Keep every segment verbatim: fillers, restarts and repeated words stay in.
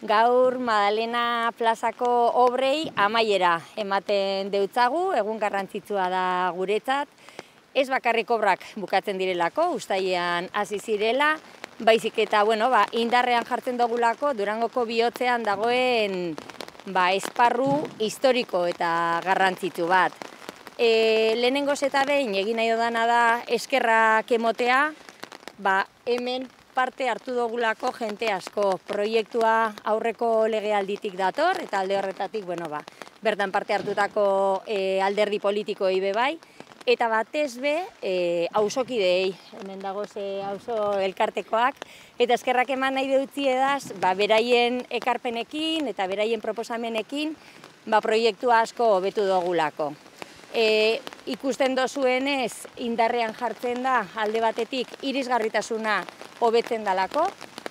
Gaur Madalena plazako obrei amaiera ematen deutzagu, egun garrantzitsua da guretzat. Ez bakarrik obrak bukatzen direlako, uztailean hasi zirela, baizik eta bueno, ba, indarrean jartzen dugulako Durangoko bihotzean dagoen ba, esparru historiko eta garrantzitsu bat. E, lehenengoz eta behin egin nahi dudana da eskerrak emotea, ba, hemen parte hartu dugulako jente asko. Proiektua aurreko legealditik dator eta alde horretatik, bueno, ba, bertan parte hartutako e, alderdi politikoei be bai, eta batez be, e, auzokideei, hemen dago ze auzo elkartekoak, eta eskerrak eman nahi deutzi edaz, ba, beraien ekarpenekin eta beraien proposamenekin, ba, proiektua asko hobetu dugulako. E, ikusten dozuenez, indarrean jartzen da, alde batetik, irisgarritasuna hobetzen dalako,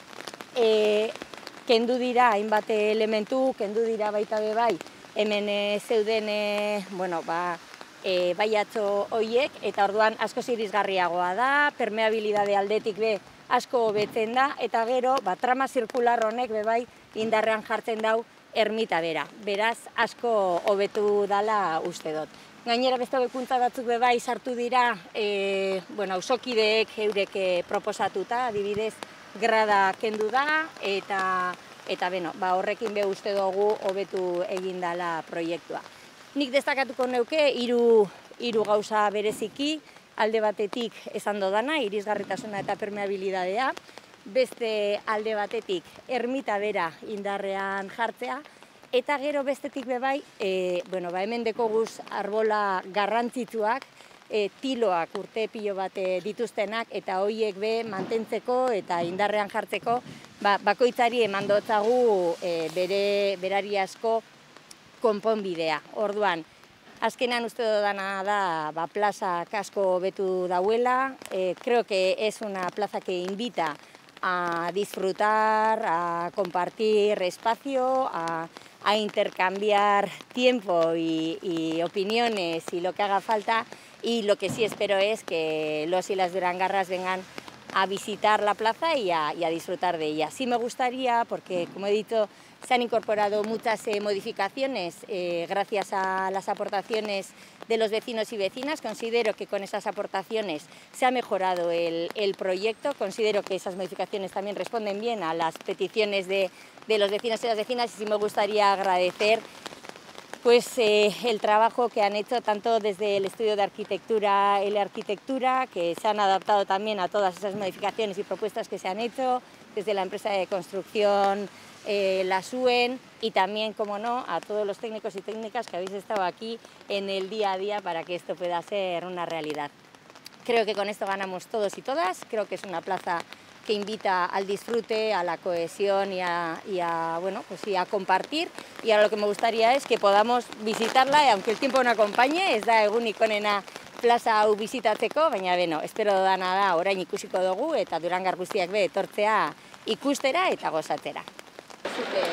e, kendu dira hainbat elementu, kendu dira baita be bai, hemen e, zeuden e, bueno, ba, e, baiatxo horiek, eta orduan asko irisgarriagoa da, permeabilidade aldetik be asko hobetzen da, eta gero, ba, trama zirkular honek be bai indarrean jartzen dau ermita bera. Beraz, asko hobetu dala uste dut. Gainera beste hobekuntza batzuk be bai sartu dira, e, bueno, auzokideek eurek proposatuta, adibidez, grada kendu da, eta, eta beno, ba, horrekin be uste dugu hobetu egin dala proiektua. Nik destacatuko neuke hiru hiru gauza bereziki, alde batetik esan dodana, irisgarritasuna eta permeabilidadea, beste alde batetik ermita bera indarrean jartzea, eta gero bestetik be bai, e, bueno, ba, hemen dekoguz arbola garrantzitsuak, e, tiloak urte pilo bat dituztenak, eta horiek be mantentzeko eta indarrean jartzeko, ba, bakoitzari eman dotzagu e, bere berari asko konponbidea. Orduan, azkenan uste dudana da, ba, plaza asko hobetu dauela, e, creo que es una plaza que invita a disfrutar, a compartir espacio, a a intercambiar tiempo y, y opiniones y lo que haga falta, y lo que sí espero es que los y las durangarras vengan a visitar la plaza y a, y a disfrutar de ella. Sí me gustaría, porque como he dicho, se han incorporado muchas eh, modificaciones eh, gracias a las aportaciones de los vecinos y vecinas. Considero que con esas aportaciones se ha mejorado el, el proyecto, considero que esas modificaciones también responden bien a las peticiones de, de los vecinos y las vecinas, y sí me gustaría agradecer pues eh, el trabajo que han hecho tanto desde el estudio de arquitectura, el arquitectura, que se han adaptado también a todas esas modificaciones y propuestas que se han hecho, desde la empresa de construcción, eh, la SUEN, y también, como no, a todos los técnicos y técnicas que habéis estado aquí en el día a día para que esto pueda ser una realidad. Creo que con esto ganamos todos y todas, creo que es una plaza que invita al disfrute, a la cohesión y a, y a, bueno, pues y a compartir. Y ahora lo que me gustaría es que podamos visitarla, y aunque el tiempo no acompañe, ez da egunik onena plaza hau bisitatzeko, baina beno, espero dana da orain ikusiko dugu eta Durangar guztiak be etortzea ikustera eta gozatzera. Zute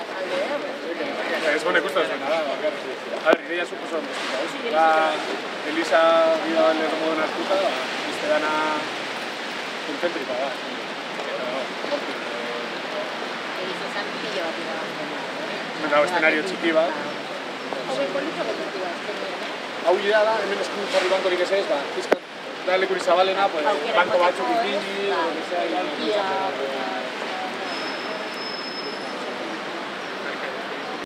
azalde, ez honek usta zuena da, a ver, ideia suposo dut, da, Elisa bida balde moduen hartuta, izte dana konzentrika da. Eta eszenario txiki bat. Hau idea da, hemen eskin jarri bankorik ez ez, ba, pizkat da lekuri zabalena, banko batzuk ipini,